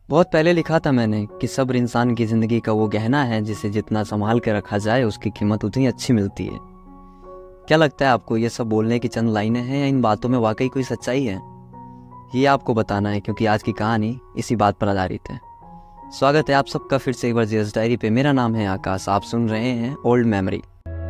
बहुत पहले लिखा था मैंने कि सब्र इंसान की ज़िंदगी का वो गहना है जिसे जितना संभाल के रखा जाए उसकी कीमत उतनी अच्छी मिलती है। क्या लगता है आपको, ये सब बोलने की चंद लाइनें हैं या इन बातों में वाकई कोई सच्चाई है? ये आपको बताना है, क्योंकि आज की कहानी इसी बात पर आधारित है। स्वागत है आप सबका फिर से एक बार जीएस डायरी पे। मेरा नाम है आकाश, आप सुन रहे हैं ओल्ड मेमोरी।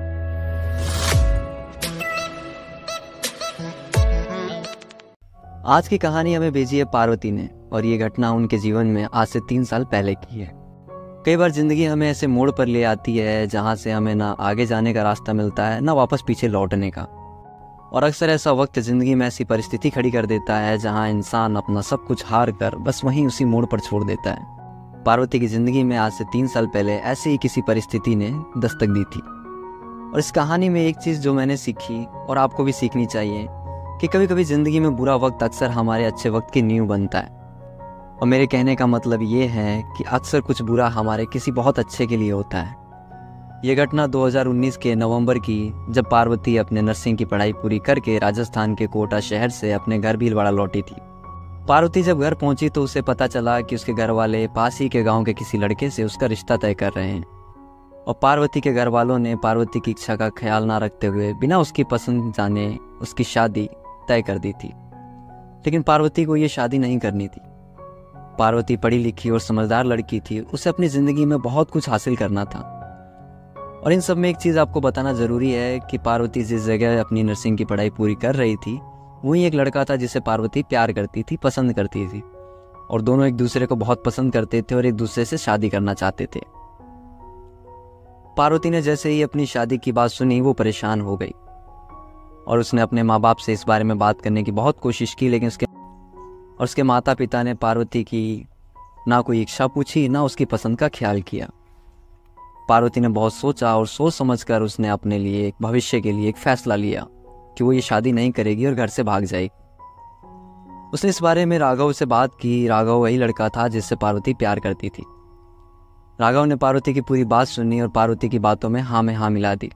आज की कहानी हमें भेजी है पार्वती ने, और ये घटना उनके जीवन में आज से 3 साल पहले की है। कई बार जिंदगी हमें ऐसे मोड़ पर ले आती है जहाँ से हमें ना आगे जाने का रास्ता मिलता है ना वापस पीछे लौटने का। और अक्सर ऐसा वक्त जिंदगी में ऐसी परिस्थिति खड़ी कर देता है जहाँ इंसान अपना सब कुछ हार कर बस वहीं उसी मोड़ पर छोड़ देता है। पार्वती की जिंदगी में आज से 3 साल पहले ऐसे ही किसी परिस्थिति ने दस्तक दी थी। और इस कहानी में एक चीज़ जो मैंने सीखी और आपको भी सीखनी चाहिए कि कभी कभी ज़िंदगी में बुरा वक्त अक्सर हमारे अच्छे वक्त की नींव बनता है। और मेरे कहने का मतलब ये है कि अक्सर कुछ बुरा हमारे किसी बहुत अच्छे के लिए होता है। ये घटना 2019 के नवंबर की, जब पार्वती अपने नर्सिंग की पढ़ाई पूरी करके राजस्थान के कोटा शहर से अपने घर भीलवाड़ा लौटी थी। पार्वती जब घर पहुंची तो उसे पता चला कि उसके घर वाले पास ही के गाँव के किसी लड़के से उसका रिश्ता तय कर रहे हैं। और पार्वती के घर वालों ने पार्वती की इच्छा का ख्याल ना रखते हुए बिना उसकी पसंद जाने उसकी शादी तय कर दी थी। लेकिन पार्वती को ये शादी नहीं करनी थी। पार्वती पढ़ी लिखी और समझदार लड़की थी, उसे अपनी ज़िंदगी में बहुत कुछ हासिल करना था। और इन सब में एक चीज़ आपको बताना ज़रूरी है कि पार्वती जिस जगह अपनी नर्सिंग की पढ़ाई पूरी कर रही थी वहीं एक लड़का था जिसे पार्वती प्यार करती थी, पसंद करती थी। और दोनों एक दूसरे को बहुत पसंद करते थे और एक दूसरे से शादी करना चाहते थे। पार्वती ने जैसे ही अपनी शादी की बात सुनी वो परेशान हो गई और उसने अपने माँ बाप से इस बारे में बात करने की बहुत कोशिश की, लेकिन उसके माता पिता ने पार्वती की ना कोई इच्छा पूछी ना उसकी पसंद का ख्याल किया। पार्वती ने बहुत सोचा और सोच समझकर उसने अपने लिए एक भविष्य के लिए एक फैसला लिया कि वो ये शादी नहीं करेगी और घर से भाग जाएगी। उसने इस बारे में राघव से बात की। राघव वही लड़का था जिससे पार्वती प्यार करती थी। राघव ने पार्वती की पूरी बात सुनी और पार्वती की बातों में हाँ मिला दी।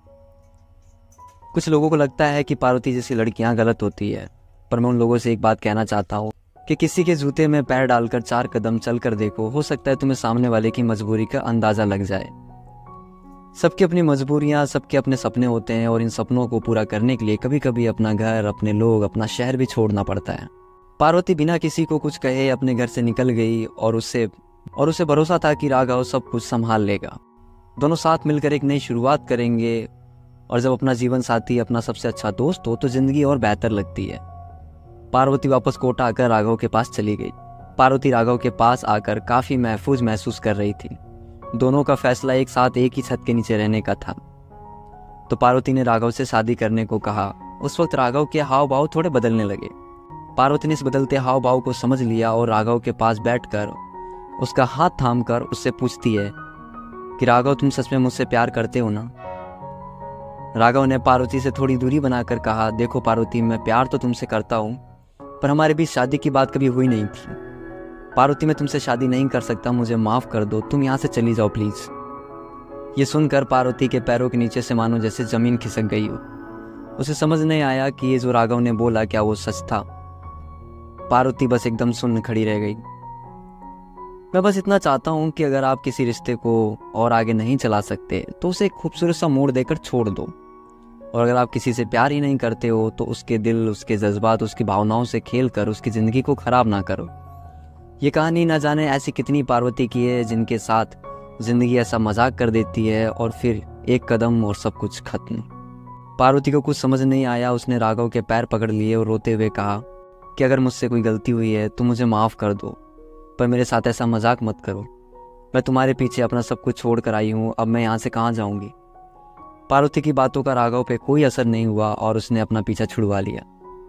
कुछ लोगों को लगता है कि पार्वती जैसी लड़कियां गलत होती है, पर मैं उन लोगों से एक बात कहना चाहता हूँ कि किसी के जूते में पैर डालकर 4 कदम चल कर देखो, हो सकता है तुम्हें सामने वाले की मजबूरी का अंदाजा लग जाए। सबकी अपनी मजबूरियाँ, सबके अपने सपने होते हैं और इन सपनों को पूरा करने के लिए कभी कभी अपना घर, अपने लोग, अपना शहर भी छोड़ना पड़ता है। पार्वती बिना किसी को कुछ कहे अपने घर से निकल गई और उसे भरोसा था कि राघव सब कुछ संभाल लेगा। दोनों साथ मिलकर एक नई शुरुआत करेंगे। और जब अपना जीवन साथी अपना सबसे अच्छा दोस्त हो तो जिंदगी और बेहतर लगती है। पार्वती वापस कोटा आकर राघव के पास चली गई। पार्वती राघव के पास आकर काफी महफूज महसूस कर रही थी। दोनों का फैसला एक साथ एक ही छत के नीचे रहने का था। तो पार्वती ने राघव से शादी करने को कहा। उस वक्त राघव के हाव भाव थोड़े बदलने लगे। पार्वती ने इस बदलते हाव भाव को समझ लिया और राघव के पास बैठकर उसका हाथ थामकर उससे पूछती है कि राघव, तुम सच में मुझसे प्यार करते हो ना? राघव ने पार्वती से थोड़ी दूरी बनाकर कहा, देखो पार्वती, मैं प्यार तो तुमसे करता हूँ, पर हमारे बीच शादी की बात कभी हुई नहीं थी। पार्वती, मैं तुमसे शादी नहीं कर सकता, मुझे माफ़ कर दो, तुम यहाँ से चली जाओ प्लीज़। ये सुनकर पार्वती के पैरों के नीचे से मानो जैसे ज़मीन खिसक गई हो। उसे समझ नहीं आया कि ये जो राघव ने बोला क्या वो सच था। पार्वती बस एकदम सुन्न खड़ी रह गई। मैं बस इतना चाहता हूँ कि अगर आप किसी रिश्ते को और आगे नहीं चला सकते तो उसे एक खूबसूरत सा मोड़ देकर छोड़ दो। और अगर आप किसी से प्यार ही नहीं करते हो तो उसके दिल, उसके जज्बात, उसकी भावनाओं से खेल कर उसकी ज़िंदगी को ख़राब ना करो। ये कहानी ना जाने ऐसी कितनी पार्वती की है जिनके साथ ज़िंदगी ऐसा मजाक कर देती है और फिर एक कदम और सब कुछ खत्म। पार्वती को कुछ समझ नहीं आया। उसने राघव के पैर पकड़ लिए और रोते हुए कहा कि अगर मुझसे कोई गलती हुई है तो मुझे माफ़ कर दो, पर मेरे साथ ऐसा मजाक मत करो। मैं तुम्हारे पीछे अपना सब कुछ छोड़ कर आई हूँ, अब मैं यहाँ से कहाँ जाऊँगी। पार्वती की बातों का राघव पे कोई असर नहीं हुआ और उसने अपना पीछा छुड़वा लिया।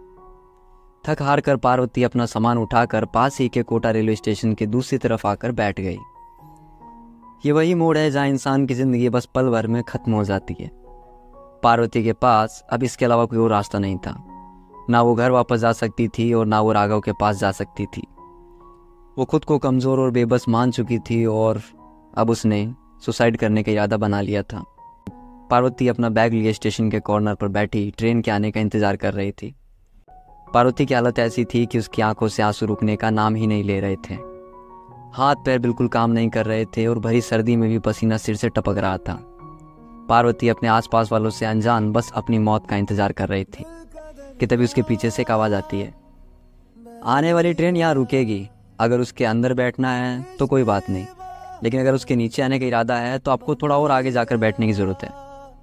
थक हार कर पार्वती अपना सामान उठाकर पास ही के कोटा रेलवे स्टेशन के दूसरी तरफ आकर बैठ गई। ये वही मोड़ है जहाँ इंसान की जिंदगी बस पल भर में खत्म हो जाती है। पार्वती के पास अब इसके अलावा कोई और रास्ता नहीं था। ना वो घर वापस जा सकती थी और ना वो राघव के पास जा सकती थी। वो खुद को कमज़ोर और बेबस मान चुकी थी और अब उसने सुसाइड करने का इरादा बना लिया था। पार्वती अपना बैग लिए स्टेशन के कॉर्नर पर बैठी ट्रेन के आने का इंतज़ार कर रही थी। पार्वती की हालत ऐसी थी कि उसकी आंखों से आंसू रुकने का नाम ही नहीं ले रहे थे। हाथ पैर बिल्कुल काम नहीं कर रहे थे और भरी सर्दी में भी पसीना सिर से टपक रहा था। पार्वती अपने आसपास वालों से अनजान बस अपनी मौत का इंतजार कर रही थी कि तभी उसके पीछे से एक आवाज़ आती है, आने वाली ट्रेन यहाँ रुकेगी, अगर उसके अंदर बैठना है तो कोई बात नहीं, लेकिन अगर उसके नीचे आने का इरादा है तो आपको थोड़ा और आगे जाकर बैठने की ज़रूरत है।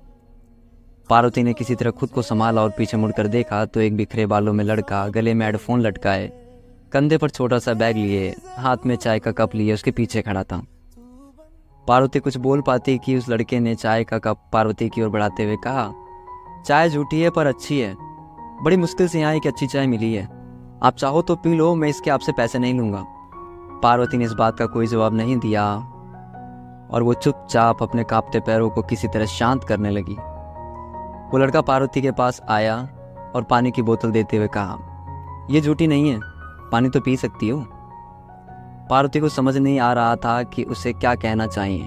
पार्वती ने किसी तरह खुद को संभाला और पीछे मुड़कर देखा तो एक बिखरे बालों में लड़का गले में हेडफोन लटकाए, कंधे पर छोटा सा बैग लिए, हाथ में चाय का कप लिए उसके पीछे खड़ा था। पार्वती कुछ बोल पाती कि उस लड़के ने चाय का कप पार्वती की ओर बढ़ाते हुए कहा, चाय झूठी है पर अच्छी है, बड़ी मुश्किल से यहाँ एक अच्छी चाय मिली है, आप चाहो तो पी लो, मैं इसके आपसे पैसे नहीं लूँगा। पार्वती ने इस बात का कोई जवाब नहीं दिया और वो चुपचाप अपने कांपते पैरों को किसी तरह शांत करने लगी। वो लड़का पार्वती के पास आया और पानी की बोतल देते हुए कहा, ये झूठी नहीं है, पानी तो पी सकती हो। पार्वती को समझ नहीं आ रहा था कि उसे क्या कहना चाहिए।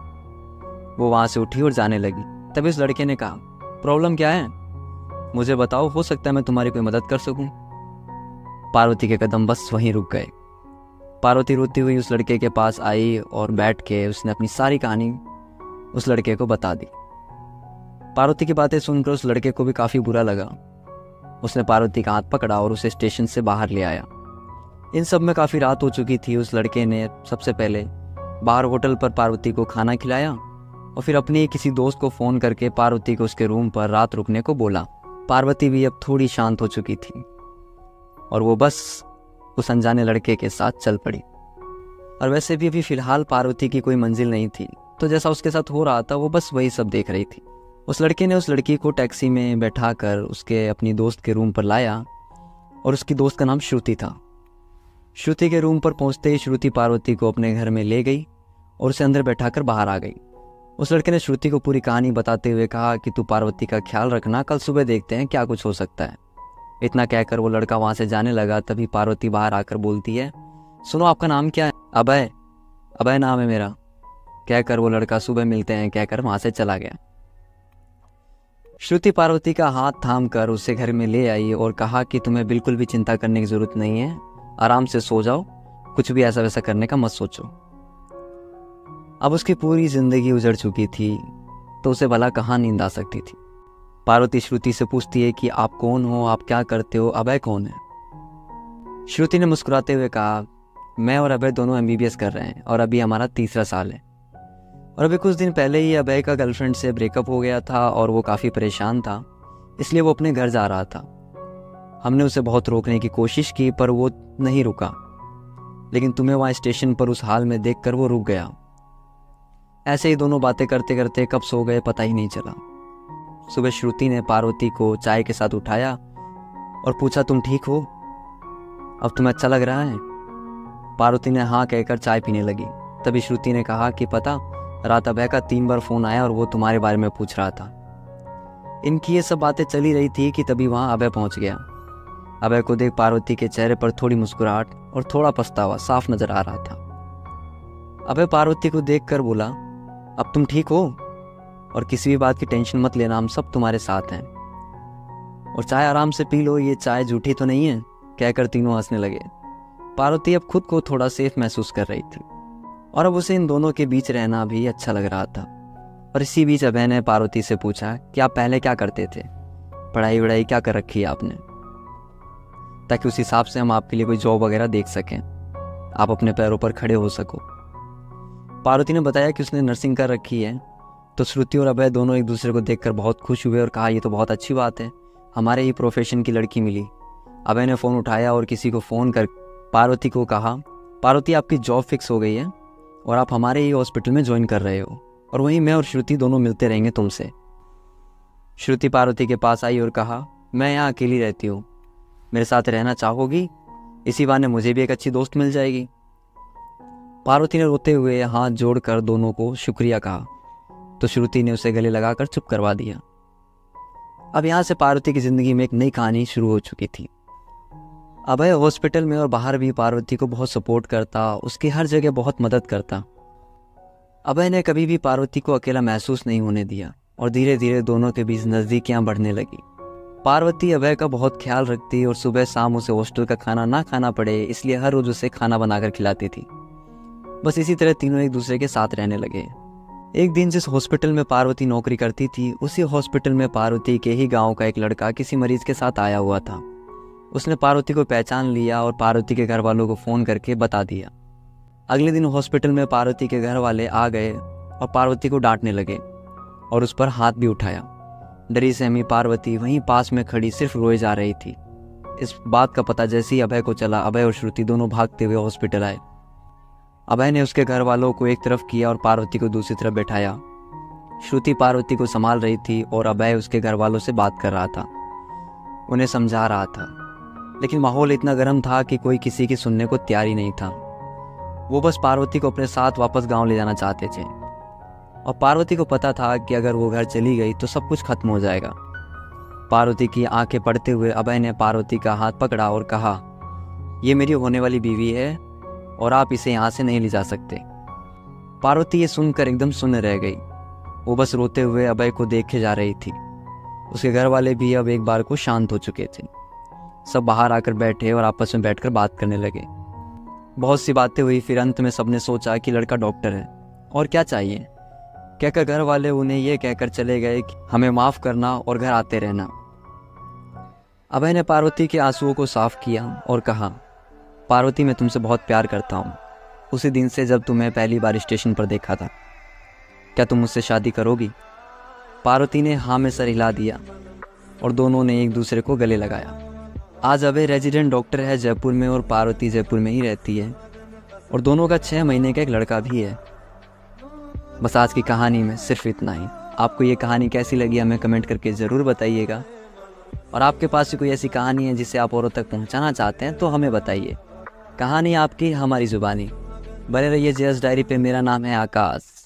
वो वहां से उठी और जाने लगी। तभी उस लड़के ने कहा, प्रॉब्लम क्या है, मुझे बताओ, हो सकता है मैं तुम्हारी कोई मदद कर सकूं। पार्वती के कदम बस वहीं रुक गए। पार्वती रोती हुई उस लड़के के पास आई और बैठ के उसने अपनी सारी कहानी उस लड़के को बता दी। पार्वती की बातें सुनकर उस लड़के को भी काफ़ी बुरा लगा। उसने पार्वती का हाथ पकड़ा और उसे स्टेशन से बाहर ले आया। इन सब में काफ़ी रात हो चुकी थी। उस लड़के ने सबसे पहले बाहर होटल पर पार्वती को खाना खिलाया और फिर अपने किसी दोस्त को फ़ोन करके पार्वती को उसके रूम पर रात रुकने को बोला। पार्वती भी अब थोड़ी शांत हो चुकी थी और वो बस उस अनजाने लड़के के साथ चल पड़ी। और वैसे भी अभी फ़िलहाल पार्वती की कोई मंजिल नहीं थी, तो जैसा उसके साथ हो रहा था वो बस वही सब देख रही थी। उस लड़के ने उस लड़की को टैक्सी में बैठाकर उसके अपनी दोस्त के रूम पर लाया और उसकी दोस्त का नाम श्रुति था। श्रुति के रूम पर पहुंचते ही श्रुति पार्वती को अपने घर में ले गई और उसे अंदर बैठाकर बाहर आ गई। उस लड़के ने श्रुति को पूरी कहानी बताते हुए कहा कि तू पार्वती का ख्याल रखना, कल सुबह देखते हैं क्या कुछ हो सकता है। इतना कहकर वो लड़का वहां से जाने लगा। तभी पार्वती बाहर आकर बोलती है, सुनो आपका नाम क्या है? अभय। अभय नाम है मेरा, कहकर वो लड़का सुबह मिलते हैं कहकर वहां से चला गया। श्रुति पार्वती का हाथ थाम कर उसे घर में ले आई और कहा कि तुम्हें बिल्कुल भी चिंता करने की जरूरत नहीं है, आराम से सो जाओ, कुछ भी ऐसा वैसा करने का मत सोचो। अब उसकी पूरी जिंदगी उजड़ चुकी थी तो उसे भला कहाँ नींद आ सकती थी। पार्वती श्रुति से पूछती है कि आप कौन हो, आप क्या करते हो, अभय कौन है? श्रुति ने मुस्कुराते हुए कहा, मैं और अभय दोनों MBBS कर रहे हैं और अभी हमारा 3रा साल है। और अभी कुछ दिन पहले ही अभय का गर्लफ्रेंड से ब्रेकअप हो गया था और वो काफ़ी परेशान था, इसलिए वो अपने घर जा रहा था। हमने उसे बहुत रोकने की कोशिश की पर वो नहीं रुका, लेकिन तुम्हें वहाँ स्टेशन पर उस हाल में देखकर वो रुक गया। ऐसे ही दोनों बातें करते करते कब सो गए पता ही नहीं चला। सुबह श्रुति ने पार्वती को चाय के साथ उठाया और पूछा, तुम ठीक हो, अब तुम्हें अच्छा लग रहा है? पार्वती ने हाँ कहकर चाय पीने लगी। तभी श्रुति ने कहा कि पता, रात अभय का 3 बार फ़ोन आया और वो तुम्हारे बारे में पूछ रहा था। इनकी ये सब बातें चली रही थी कि तभी वहाँ अभय पहुँच गया। अभय को देख पार्वती के चेहरे पर थोड़ी मुस्कुराहट और थोड़ा पछतावा साफ नजर आ रहा था। अभय पार्वती को देखकर बोला, अब तुम ठीक हो और किसी भी बात की टेंशन मत लेना, हम सब तुम्हारे साथ हैं और चाय आराम से पी लो, ये चाय झूठी तो नहीं है, कहकर तीनों हंसने लगे। पार्वती अब खुद को थोड़ा सेफ महसूस कर रही थी और अब उसे इन दोनों के बीच रहना भी अच्छा लग रहा था। और इसी बीच अभय ने पार्वती से पूछा कि आप पहले क्या करते थे, पढ़ाई वढ़ाई क्या कर रखी है आपने, ताकि उस हिसाब से हम आपके लिए कोई जॉब वगैरह देख सकें, आप अपने पैरों पर खड़े हो सको। पार्वती ने बताया कि उसने नर्सिंग कर रखी है। तो श्रुति और अभय दोनों एक दूसरे को देखकर बहुत खुश हुए और कहा, ये तो बहुत अच्छी बात है, हमारे ही प्रोफेशन की लड़की मिली। अभय ने फ़ोन उठाया और किसी को फ़ोन कर पार्वती को कहा, पार्वती आपकी जॉब फिक्स हो गई है और आप हमारे ही हॉस्पिटल में ज्वाइन कर रहे हो और वहीं मैं और श्रुति दोनों मिलते रहेंगे तुमसे। श्रुति पार्वती के पास आई और कहा, मैं यहाँ अकेली रहती हूँ, मेरे साथ रहना चाहोगी? इसी बहाने मुझे भी एक अच्छी दोस्त मिल जाएगी। पार्वती ने रोते हुए हाथ जोड़कर दोनों को शुक्रिया कहा तो श्रुति ने उसे गले लगाकर चुप करवा दिया। अब यहाँ से पार्वती की जिंदगी में एक नई कहानी शुरू हो चुकी थी। अभय हॉस्पिटल में और बाहर भी पार्वती को बहुत सपोर्ट करता, उसकी हर जगह बहुत मदद करता। अभय ने कभी भी पार्वती को अकेला महसूस नहीं होने दिया और धीरे धीरे दोनों के बीच नज़दीकियां बढ़ने लगी। पार्वती अभय का बहुत ख्याल रखती और सुबह शाम उसे हॉस्टल का खाना ना खाना पड़े इसलिए हर रोज उसे खाना बनाकर खिलाती थी। बस इसी तरह तीनों एक दूसरे के साथ रहने लगे। एक दिन जिस हॉस्पिटल में पार्वती नौकरी करती थी, उसी हॉस्पिटल में पार्वती के ही गांव का एक लड़का किसी मरीज के साथ आया हुआ था। उसने पार्वती को पहचान लिया और पार्वती के घर वालों को फ़ोन करके बता दिया। अगले दिन हॉस्पिटल में पार्वती के घर वाले आ गए और पार्वती को डांटने लगे और उस पर हाथ भी उठाया। डरी सहमी पार्वती वहीं पास में खड़ी सिर्फ रोए जा रही थी। इस बात का पता जैसे ही अभय को चला, अभय और श्रुति दोनों भागते हुए हॉस्पिटल आए। अभय ने उसके घर वालों को एक तरफ किया और पार्वती को दूसरी तरफ बैठाया। श्रुति पार्वती को संभाल रही थी और अभय उसके घर वालों से बात कर रहा था, उन्हें समझा रहा था। लेकिन माहौल इतना गर्म था कि कोई किसी की सुनने को तैयार ही नहीं था। वो बस पार्वती को अपने साथ वापस गांव ले जाना चाहते थे और पार्वती को पता था कि अगर वो घर चली गई तो सब कुछ खत्म हो जाएगा। पार्वती की आंखें पड़ते हुए अभय ने पार्वती का हाथ पकड़ा और कहा, ये मेरी होने वाली बीवी है और आप इसे यहाँ से नहीं ले जा सकते। पार्वती ये सुनकर एकदम सुन्न रह गई। वो बस रोते हुए अभय को देखे जा रही थी। उसके घर वाले भी अब एक बार को शांत हो चुके थे। सब बाहर आकर बैठे और आपस में बैठकर बात करने लगे। बहुत सी बातें हुई, फिर अंत में सबने सोचा कि लड़का डॉक्टर है और क्या चाहिए। कहकर घर वाले उन्हें यह कहकर चले गए कि हमें माफ़ करना और घर आते रहना। अभय ने पार्वती के आंसुओं को साफ किया और कहा, पार्वती मैं तुमसे बहुत प्यार करता हूँ। उसी दिन से जब तुम्हें पहली बार स्टेशन पर देखा था, क्या तुम मुझसे शादी करोगी? पार्वती ने हाँ में सर हिला दिया और दोनों ने एक दूसरे को गले लगाया। आज अभय रेजिडेंट डॉक्टर है जयपुर में और पार्वती जयपुर में ही रहती है और दोनों का 6 महीने का एक लड़का भी है। बस आज की कहानी में सिर्फ इतना ही। आपको ये कहानी कैसी लगी हमें कमेंट करके ज़रूर बताइएगा और आपके पास भी कोई ऐसी कहानी है जिसे आप औरों तक पहुंचाना चाहते हैं तो हमें बताइए। कहानी आपकी, हमारी ज़ुबानी। बने रहिए जेएस डायरी पे। मेरा नाम है आकाश।